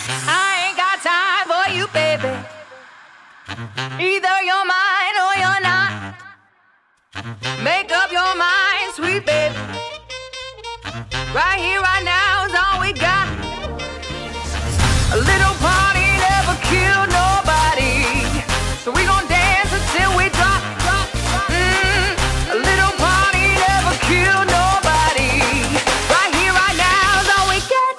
I ain't got time for you, baby. Either you're mine or you're not. Make up your mind, sweet baby. Right here, right now is all we got. A little party never killed nobody, so we gon' dance until we drop. A little party never killed nobody. Right here, right now is all we got.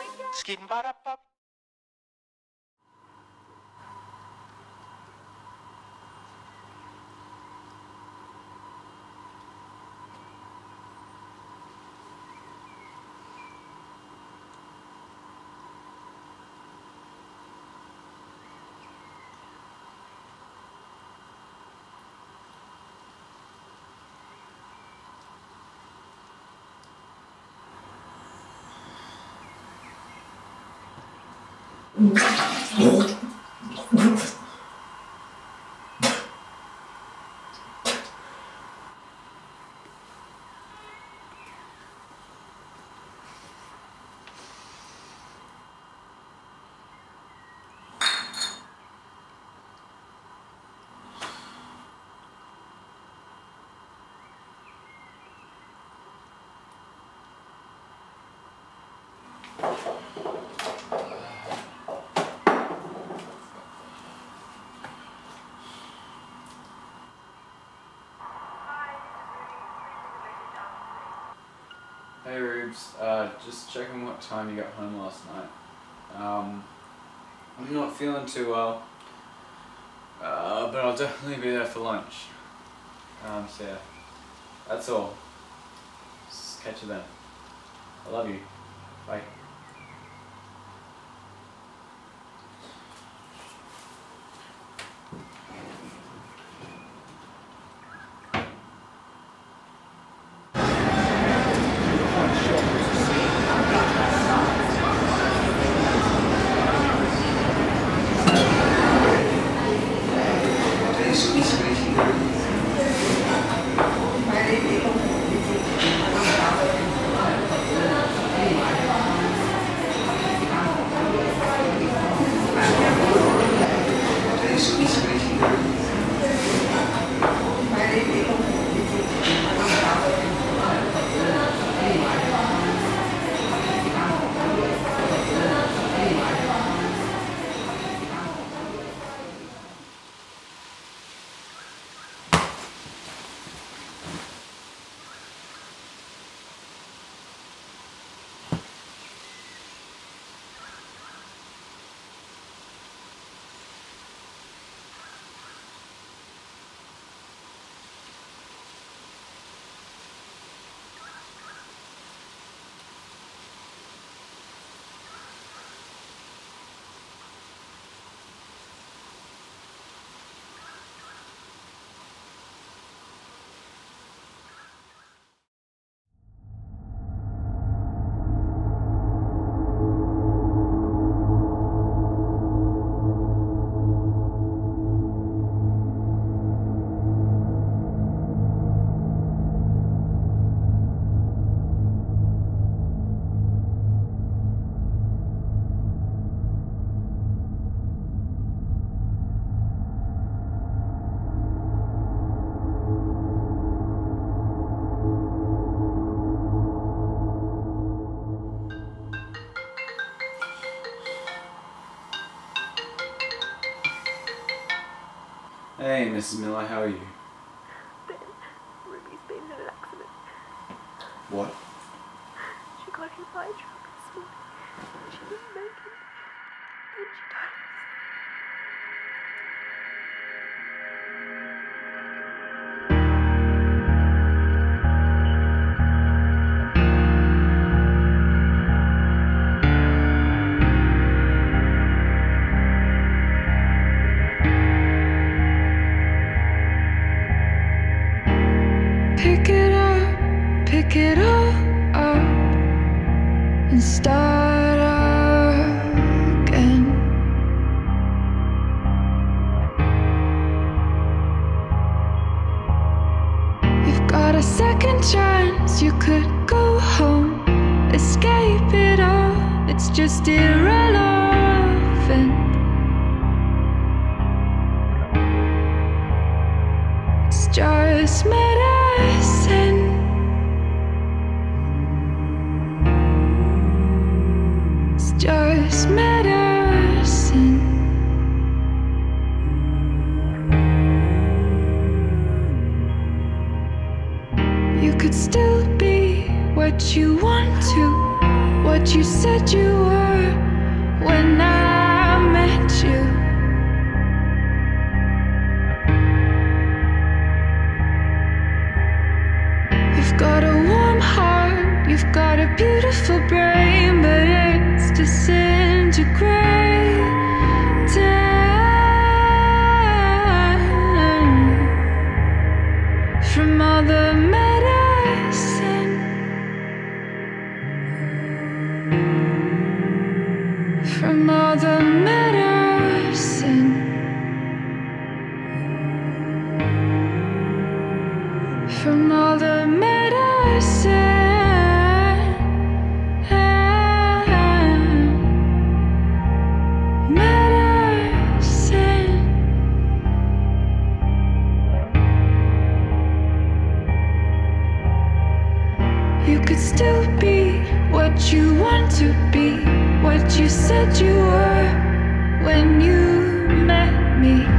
Hey Rubes, just checking what time you got home last night. I'm not feeling too well, but I'll definitely be there for lunch. So yeah, that's all. Just catch you then. I love you. Bye. Hey, Mrs. Miller, how are you? Ben, Ruby's been in an accident. What? She got hit by a truck this morning. She didn't make it. And she died. Pick it up, pick it up. the medicine, from all the medicine. You could still be what you want to be, what you said you were when you met me.